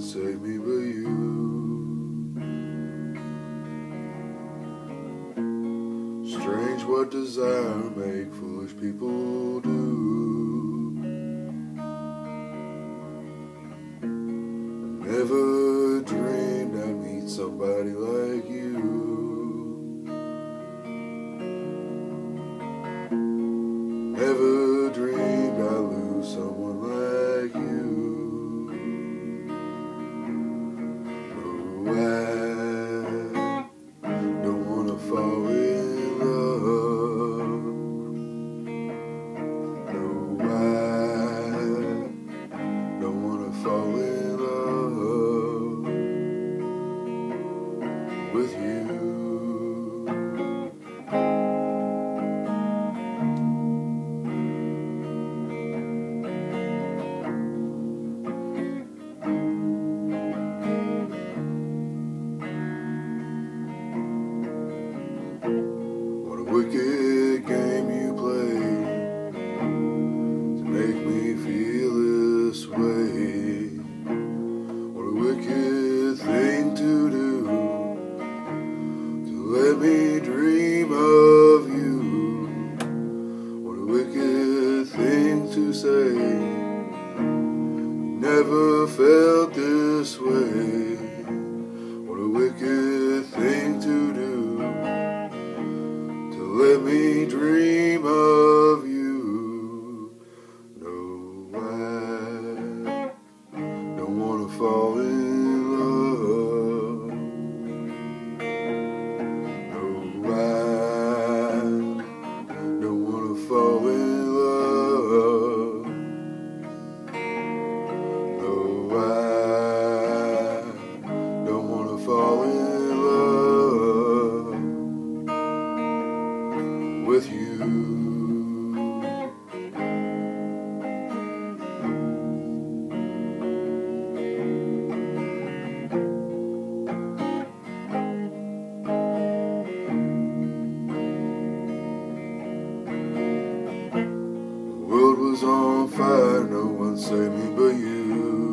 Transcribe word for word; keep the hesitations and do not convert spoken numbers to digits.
save me but you. Strange what desire make foolish people do. I never dreamed I'd meet somebody like you. Never dreamed I'd lose someone like you. Oh, I don't wanna fall in love. No, I don't wanna fall in love with you. Wicked game you play to make me feel this way. What a wicked thing to do, to let me dream of you. What a wicked thing to say, never felt this way. What a wicked thing to do, let me dream of you. No, I don't wanna fall in love. No, I don't wanna fall in love. No, I don't wanna fall in love with you. The world was on fire, no one saved me but you.